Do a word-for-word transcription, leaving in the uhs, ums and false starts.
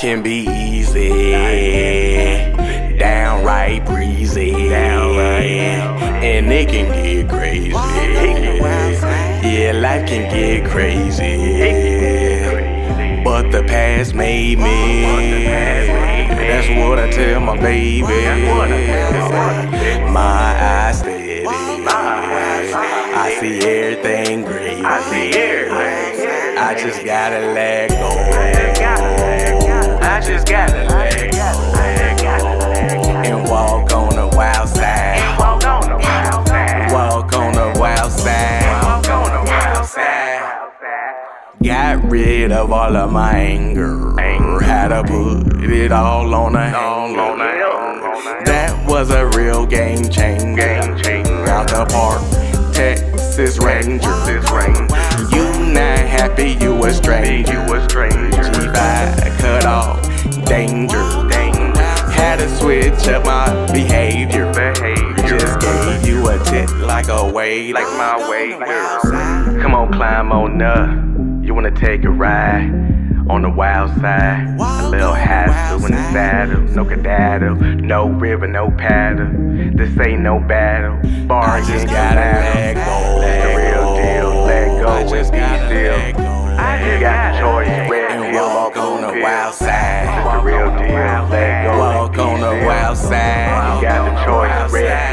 can be easy, downright breezy, and it can get crazy. Yeah, life can get crazy, but the past made me. That's what I tell my baby. My eyes steady, I see everything great. I just gotta let go. I just gotta let go and walk on the wild side. Walk on the wild side. Walk on the wild side. Walk on the wild side. Got rid of all of my anger. Had to put it all on a hanger. That was a real game changer. Out the park, Texas Ranger. You not happy, you a stranger. G five cut off, danger. Had to switch up my behavior. Just gave you a tip like a wave. Like my wave. Come on, climb on up. You wanna take a ride on the wild side? A little hassle in the saddle. No cadaddle, no river, no paddle. This ain't no battle. Bar just gotta let go. The real deal, let go and be still. You got the choice, red and walk on the wild side. The real deal, let go. Walk on the wild side. You got the choice, red